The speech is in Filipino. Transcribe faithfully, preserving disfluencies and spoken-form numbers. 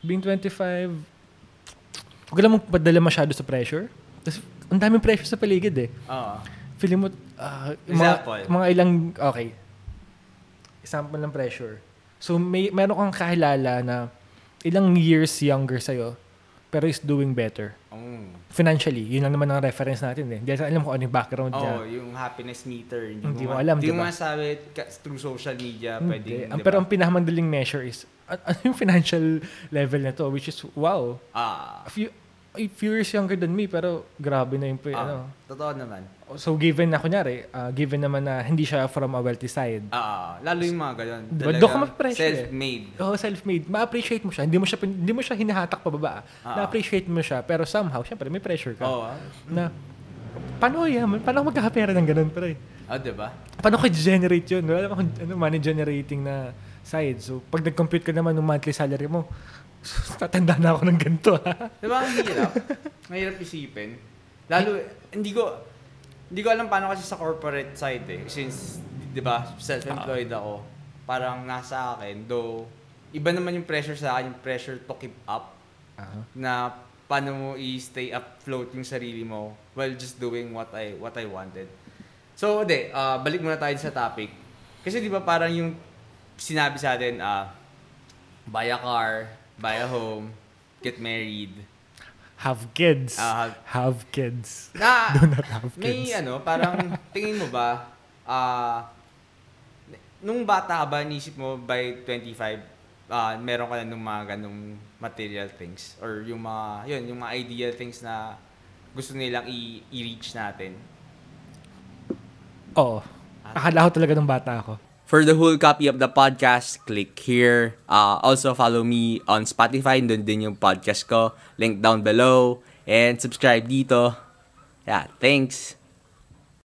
being twenty-five, huwag lang mong padala masyado sa pressure. Tapos, ang daming pressure sa paligid eh. Oo. Feeling mo, uh, Example. mga, mga ilang, okay. Example ng pressure. So, may meron kang kakilala na ilang years younger sa'yo, pero is doing better. Mm. Financially, yun lang naman ang reference natin eh. Hindi alam kung ano yung background oh, niya. Oh, yung happiness meter. Hindi, hindi mo, mo alam, Hindi diba? mo masabi through social media. Hindi. Pwedeng, Ang, diba? pero ang pinakamadaling measure is, ano yung financial level na to, which is, wow. Ah. A few, a few years younger than me, pero grabe na yung, ah, ano. Totoo naman. So, given na, kunyari, uh, given naman na hindi siya from a wealthy side. Ah, lalo yung mga ganun. Diba? Doon ka mag-pressure self-made. Eh. Oo, self-made. Ma-appreciate mo siya. Hindi mo siya, hindi mo siya hinahatak pababa. Ah. Na-appreciate mo siya. Pero somehow, syempre, may pressure ka. Oo. Oh, na, paano yan? Paano ako magkakapera ng ganun, pre? Ah, oh, diba? Paano ko generate yun? Wala naman ano, money generating na side. So, pag nag-compute ka naman ng monthly salary mo, tatanda na ako ng ganito, ha? Diba? Ang hirap. Mahirap isipin. Lalo, hindi ko, hindi ko alam paano kasi sa corporate side eh. Since, di ba, self-employed ako. Parang nasa akin, though, iba naman yung pressure sa akin, yung pressure to keep up. Uh-huh. Na paano mo i-stay afloat yung sarili mo while just doing what I what I wanted. So, de, uh, balik muna tayo sa topic. Kasi di ba parang yung sinabi sa atin, uh, buy a car, buy a home, get married, have kids. Uh, have, have kids. Na, do not have kids. May ano, parang tingin mo ba, uh, nung bata ka ba, nisip mo by twenty-five, uh, meron ka na nung mga ganung material things? Or yung mga, yun, yung mga ideal things na gusto nilang i- i-reach natin? Oo. Akala ko talaga nung bata ako. For the whole copy of the podcast, click here. Uh, also, follow me on Spotify. Doon din yung podcast ko. Link down below. And subscribe dito. Yeah, thanks.